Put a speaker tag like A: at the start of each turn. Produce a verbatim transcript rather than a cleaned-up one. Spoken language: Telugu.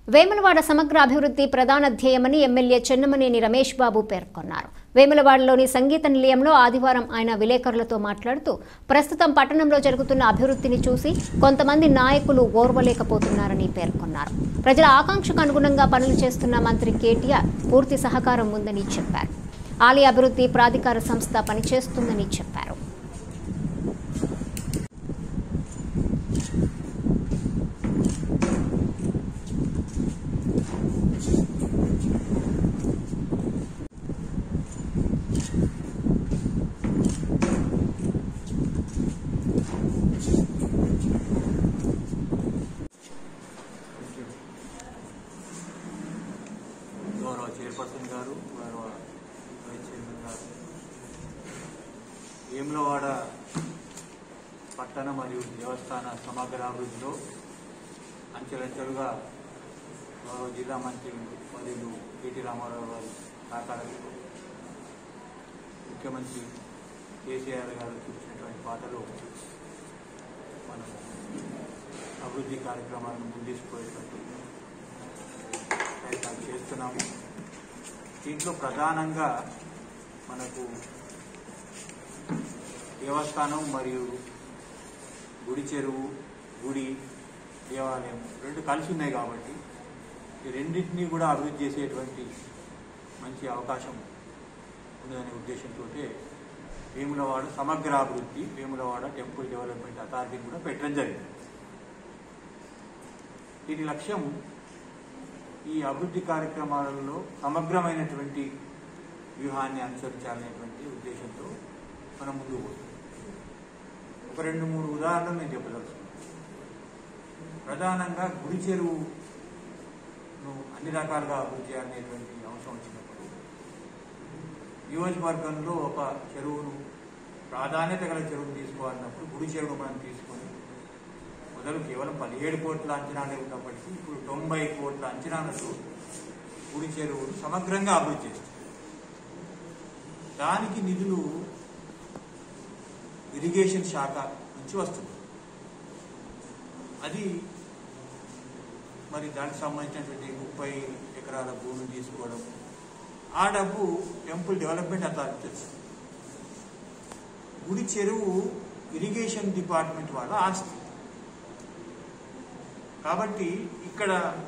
A: వేములవాడ సమగ్ర అభివృద్ధి ప్రధాన ధ్యేయమని ఎమ్మెల్యే చెన్నమనేని రమేష్ బాబు పేర్కొన్నారు. వేములవాడలోని సంగీత నిలయంలో ఆదివారం ఆయన విలేకరులతో మాట్లాడుతూ ప్రస్తుతం పట్టణంలో జరుగుతున్న అభివృద్ధిని చూసి కొంతమంది నాయకులు ఓర్వలేకపోతున్నారని పేర్కొన్నారు. ప్రజల ఆకాంక్షకు అనుగుణంగా పనులు చేస్తున్న మంత్రి కేటీఆర్ పూర్తి సహకారం ఉందని చెప్పారు. ఆలయ అభివృద్ధి ప్రాధికార సంస్థ పనిచేస్తుందని చెప్పారు.
B: గౌరవ చైర్పర్సన్ గారు, గౌరవ వైస్ చైర్మన్ గారు, వేములవాడ పట్టణ మరియు దేవస్థాన సమగ్ర అభివృద్ధిలో అంచెలంచెలుగా గౌరవ జిల్లా మంత్రి మరియు కేటీ రామారావు గారి సహకారంతో ముఖ్యమంత్రి కేసీఆర్ గారు చూపించినటువంటి పాటలో మనం అభివృద్ధి కార్యక్రమాలను ముందుకుపోయేటువంటి ప్రయత్నాలు చేస్తున్నాము. దీంట్లో ప్రధానంగా మనకు దేవస్థానం మరియు గుడి చెరువు, గుడి, దేవాలయం రెండు కలిసి ఉన్నాయి కాబట్టి ఈ రెండింటినీ కూడా అభివృద్ధి చేసేటువంటి మంచి అవకాశం ఉందనే ఉద్దేశంతో వేములవాడ సమగ్ర అభివృద్ధి, వేములవాడ టెంపుల్ డెవలప్మెంట్ అథారిటీని కూడా పెట్టడం జరిగింది. దీని లక్ష్యం ఈ అభివృద్ధి కార్యక్రమాలలో సమగ్రమైనటువంటి వ్యూహాన్ని అనుసరించాలనేటువంటి ఉద్దేశంతో మనం ముందుకు పోతాం. ఒక రెండు మూడు ఉదాహరణలు నేను చెప్పదలుచుకున్నాను. ప్రధానంగా గుడి చెరువును అన్ని రకాలుగా అభివృద్ధి చేయాలనేటువంటి అంశం వచ్చినప్పుడు నియోజకవర్గంలో ఒక చెరువును ప్రాధాన్యత గల చెరువును తీసుకోవాలన్నప్పుడు గుడి చెరువును మనం తీసుకొని మొదలు కేవలం పదిహేడు కోట్ల అంచనాలే ఉన్నప్పటికీ ఇప్పుడు తొంభై కోట్ల అంచనాలతో గుడి చెరువును సమగ్రంగా అభివృద్ధి చేస్తారు. దానికి నిధులు ఇరిగేషన్ శాఖ నుంచి వస్తుంది. అది మరి దానికి సంబంధించినటువంటి ముప్పై ఎకరాల భూమిని తీసుకోవడం, ఆ డబ్బు టెంపుల్ డెవలప్మెంట్ అథారిటీ చేస్తుంది. గుడి చెరువు ఇరిగేషన్ డిపార్ట్మెంట్ వాళ్ళ ఆస్తి కాబట్టి ఇక్కడ